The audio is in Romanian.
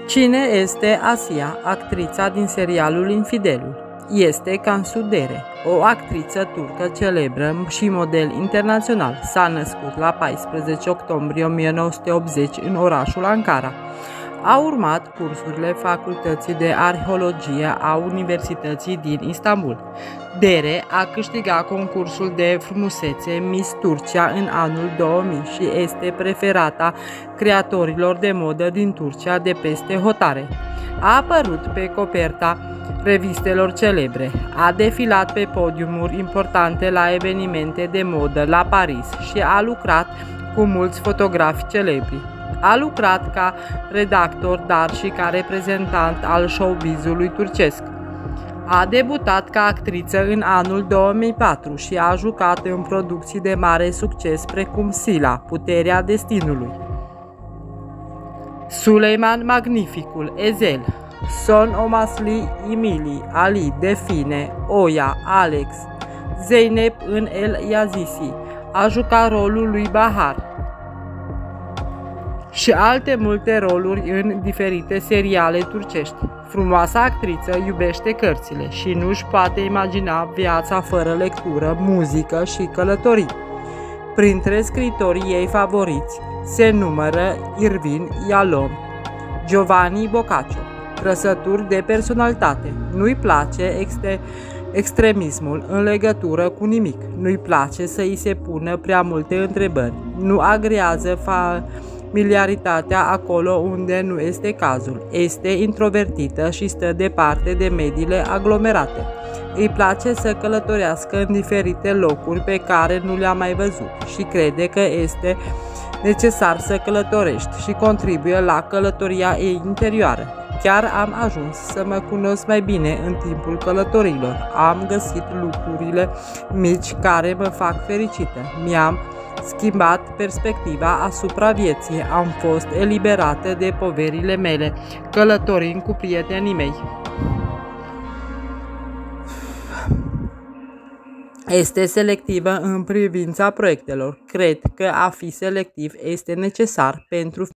Cine este Asia, actrița din serialul Infidelul? Este Cansu Dere, o actriță turcă celebră și model internațional. S-a născut la 14 octombrie 1980 în orașul Ankara. A urmat cursurile Facultății de Arheologie a Universității din Istanbul. Dere a câștigat concursul de frumusețe Miss Turcia în anul 2000 și este preferata creatorilor de modă din Turcia de peste hotare. A apărut pe coperta revistelor celebre, a defilat pe podiumuri importante la evenimente de modă la Paris și a lucrat cu mulți fotografi celebri. A lucrat ca redactor, dar și ca reprezentant al showbizului turcesc. A debutat ca actriță în anul 2004 și a jucat în producții de mare succes precum Sila, Puterea Destinului, Suleiman Magnificul, Ezel, Son Omasli, Emily, Ali, Define, Oya, Alex, Zeynep în El Yazisi. A jucat rolul lui Bahar și alte multe roluri în diferite seriale turcești. Frumoasa actriță iubește cărțile și nu-și poate imagina viața fără lectură, muzică și călătorii. Printre scritorii ei favoriți se numără Irvin Yalom, Giovanni Boccaccio. Trăsături de personalitate: nu-i place extremismul în legătură cu nimic, nu-i place să îi se pună prea multe întrebări, nu agrează familiaritatea acolo unde nu este cazul, este introvertită și stă departe de mediile aglomerate. Îi place să călătorească în diferite locuri pe care nu le-a mai văzut și crede că este necesar să călătorești și contribuie la călătoria ei interioară. Chiar am ajuns să mă cunosc mai bine în timpul călătorilor. Am găsit lucrurile mici care mă fac fericită. Mi-am schimbat perspectiva asupra vieții. Am fost eliberată de poverile mele, călătorind cu prietenii mei. Este selectivă în privința proiectelor. Cred că a fi selectiv este necesar pentru